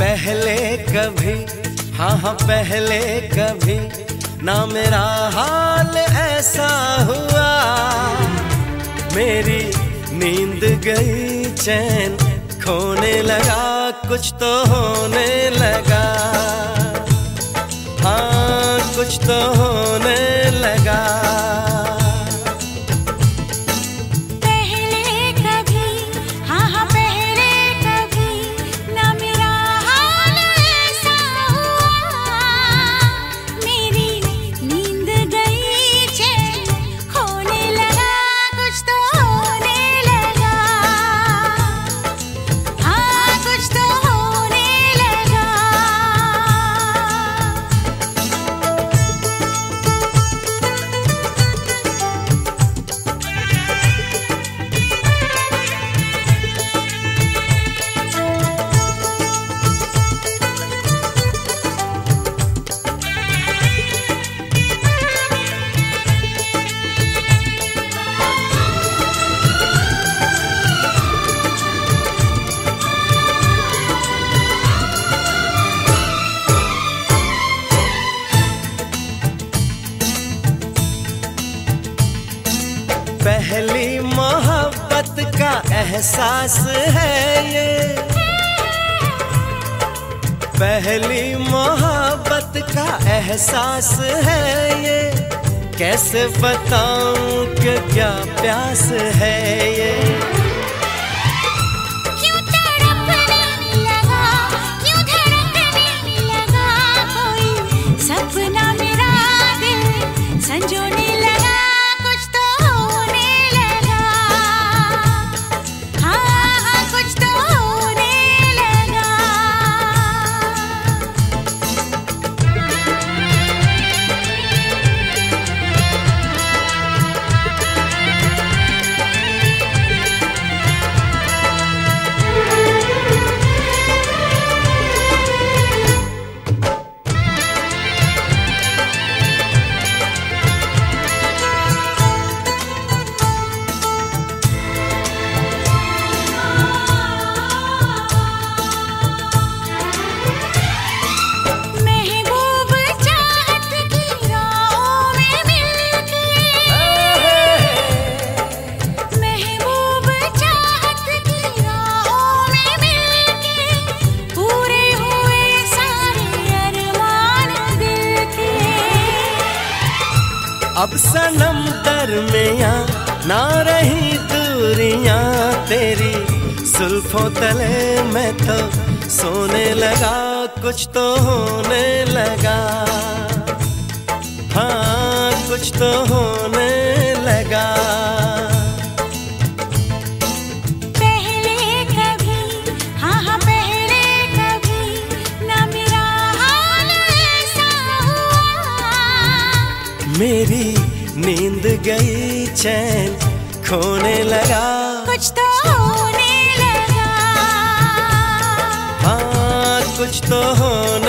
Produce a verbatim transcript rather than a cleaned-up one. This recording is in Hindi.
पहले कभी, हाँ हाँ पहले कभी ना मेरा हाल ऐसा हुआ। मेरी नींद गई, चैन खोने लगा, कुछ तो होने लगा, हाँ कुछ तो होने लगा। पहली मोहब्बत का एहसास है ये, पहली मोहब्बत का एहसास है ये। कैसे बताऊं कि क्या प्यास है ये। क्यों तड़पने लगा, क्यों धड़कने लगा, कोई सपना मेरा दिल संजोने लगा। अब सनम दरमियाँ ना रही दूरियां तेरी, जुल्फों तले मैं तो सोने लगा, कुछ तो होने लगा, हाँ कुछ तो होने लगा। पहले कभी, हाँ हाँ पहले कभी ना मेरा हाल ऐसा हुआ। मेरी नींद गई, चैन खोने लगा, कुछ तो होने लगा, हाँ कुछ तो होने